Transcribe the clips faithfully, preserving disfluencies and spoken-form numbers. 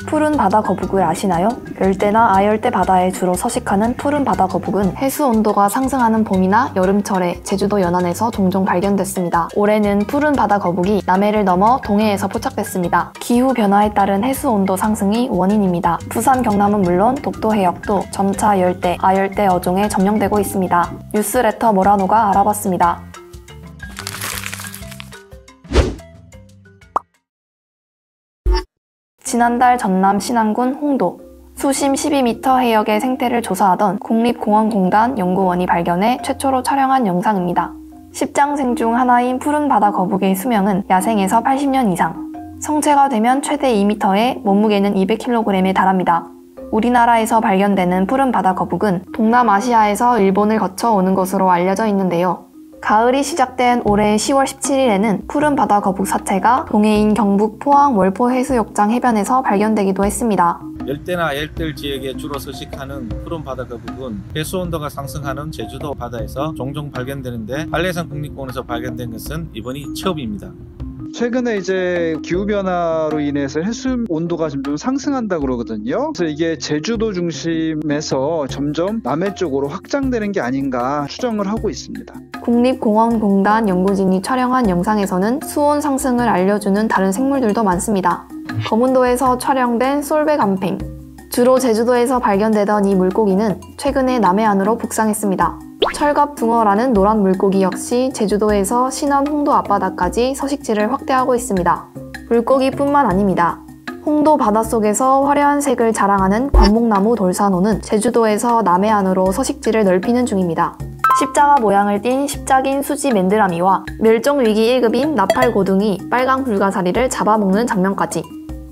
푸른 바다 거북을 아시나요? 열대나 아열대 바다에 주로 서식하는 푸른 바다 거북은 해수 온도가 상승하는 봄이나 여름철에 제주도 연안에서 종종 발견됐습니다. 올해는 푸른 바다 거북이 남해를 넘어 동해에서 포착됐습니다. 기후 변화에 따른 해수 온도 상승이 원인입니다. 부산, 경남은 물론 독도 해역도 점차 열대, 아열대 어종에 점령되고 있습니다. 뉴스레터 모라노가 알아봤습니다. 지난달 전남 신안군 홍도 수심 십이 미터 해역의 생태를 조사하던 국립공원공단 연구원이 발견해 최초로 촬영한 영상입니다. 십장생 중 하나인 푸른 바다 거북의 수명은 야생에서 팔십 년 이상, 성체가 되면 최대 이 미터에 몸무게는 이백 킬로그램에 달합니다. 우리나라에서 발견되는 푸른 바다 거북은 동남아시아에서 일본을 거쳐 오는 것으로 알려져 있는데요. 가을이 시작된 올해 시월 십칠일에는 푸른 바다 거북 사체가 동해인 경북 포항 월포 해수욕장 해변에서 발견되기도 했습니다. 열대나 아열대 지역에 주로 서식하는 푸른 바다 거북은 해수 온도가 상승하는 제주도 바다에서 종종 발견되는데 한라산 국립공원에서 발견된 것은 이번이 처음입니다. 최근에 이제 기후변화로 인해서 해수 온도가 점점 상승한다 그러거든요. 그래서 이게 제주도 중심에서 점점 남해 쪽으로 확장되는 게 아닌가 추정을 하고 있습니다. 국립공원공단 연구진이 촬영한 영상에서는 수온 상승을 알려주는 다른 생물들도 많습니다. 거문도에서 촬영된 솔베간팽. 주로 제주도에서 발견되던 이 물고기는 최근에 남해안으로 북상했습니다. 철갑붕어라는 노란 물고기 역시 제주도에서 신안 홍도 앞바다까지 서식지를 확대하고 있습니다. 물고기뿐만 아닙니다. 홍도 바닷속에서 화려한 색을 자랑하는 관목나무 돌산호는 제주도에서 남해안으로 서식지를 넓히는 중입니다. 십자가 모양을 띤 십자긴 수지 맨드라미와 멸종위기 일 급인 나팔고등이 빨강 불가사리를 잡아먹는 장면까지.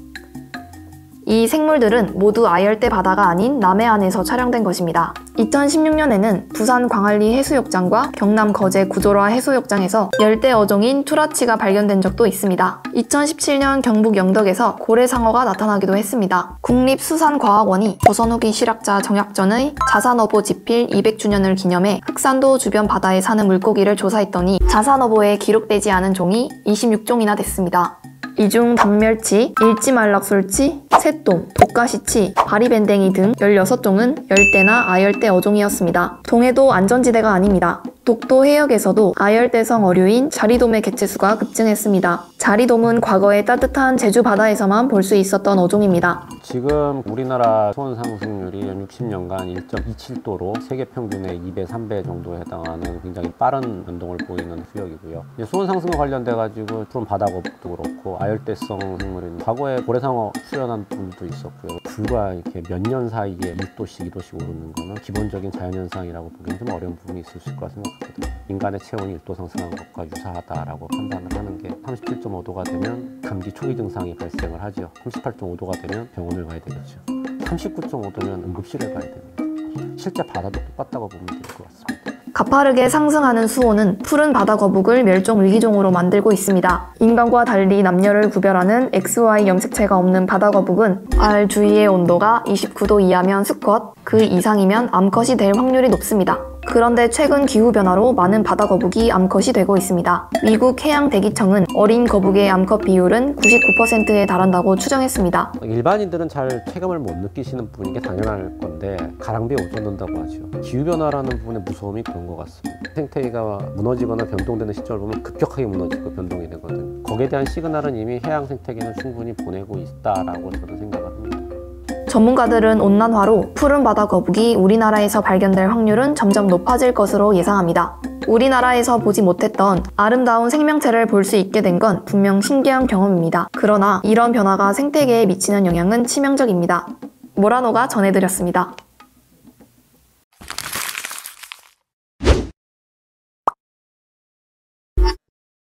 이 생물들은 모두 아열대 바다가 아닌 남해안에서 촬영된 것입니다. 이천십육 년에는 부산 광안리 해수욕장과 경남 거제 구조라 해수욕장에서 열대 어종인 투라치가 발견된 적도 있습니다. 이천십칠 년 경북 영덕에서 고래상어가 나타나기도 했습니다. 국립수산과학원이 조선 후기 실학자 정약전의 자산어보 집필 이백 주년을 기념해 흑산도 주변 바다에 사는 물고기를 조사했더니 자산어보에 기록되지 않은 종이 이십육 종이나 됐습니다. 이 중 단멸치, 일지말락술치, 새똥, 독가시치, 바리밴댕이 등 열여섯 종은 열대나 아열대 어종이었습니다. 동해도 안전지대가 아닙니다. 독도 해역에서도 아열대성 어류인 자리돔의 개체수가 급증했습니다. 자리돔은 과거에 따뜻한 제주 바다에서만 볼 수 있었던 어종입니다. 지금 우리나라 수온 상승률이 연 육십 년간 일 점 이칠 도로 세계 평균의 이 배, 삼 배 정도에 해당하는 굉장히 빠른 변동을 보이는 수역이고요. 수온 상승과 관련돼 가지고 푸른 바다거북도 그렇고 아열대성 생물인 과거에 고래상어 출연한 분도 있었고요. 불과 이렇게 몇 년 사이에 일 도씩, 이 도씩 오르는 거는 기본적인 자연현상이라고 보기엔 좀 어려운 부분이 있을 수 있을 것 생각합니다. 인간의 체온이 일 도 상승한 것과 유사하다라고 판단을 하는 게 삼십칠 점 오 도가 되면 감기 초기 증상이 발생을 하죠. 삼십팔 점 오 도가 되면 병원을 가야 되겠죠. 삼십구 점 오 도면 응급실에 가야 됩니다. 실제 바다도 똑같다고 보면 될 것 같습니다. 가파르게 상승하는 수온은 푸른 바다 거북을 멸종 위기종으로 만들고 있습니다. 인간과 달리 남녀를 구별하는 엑스 와이 염색체가 없는 바다 거북은 알 주위의 온도가 이십구 도 이하면 수컷, 그 이상이면 암컷이 될 확률이 높습니다. 그런데 최근 기후변화로 많은 바다 거북이 암컷이 되고 있습니다. 미국 해양대기청은 어린 거북의 암컷 비율은 구십구 퍼센트에 달한다고 추정했습니다. 일반인들은 잘 체감을 못 느끼시는 부분인 게 당연할 건데 가랑비에 옷 젖는다고 하죠. 기후변화라는 부분의 무서움이 그런 것 같습니다. 생태계가 무너지거나 변동되는 시점을 보면 급격하게 무너지고 변동이 되거든요. 거기에 대한 시그널은 이미 해양 생태계는 충분히 보내고 있다라고 저는 생각을 합니다. 전문가들은 온난화로 푸른 바다 거북이 우리나라에서 발견될 확률은 점점 높아질 것으로 예상합니다. 우리나라에서 보지 못했던 아름다운 생명체를 볼 수 있게 된 건 분명 신기한 경험입니다. 그러나 이런 변화가 생태계에 미치는 영향은 치명적입니다. 모라노가 전해드렸습니다.